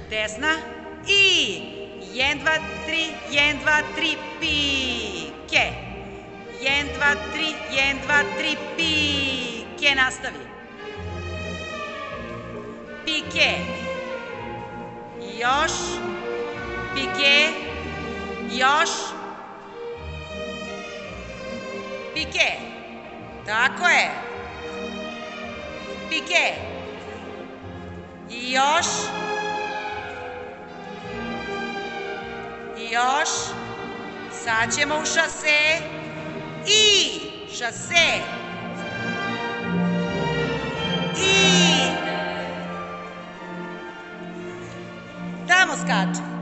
Desna. I. 1, 2, 3, 1, 2, 3, pike. 1, 2, 3, 1, 2, 3, pike. Nastavi. Pike. Još. Pike. Još. Pike. Tako je. Pike. Još. Još. Sad ćemo u šase. I. Šase. I. Tamo skače.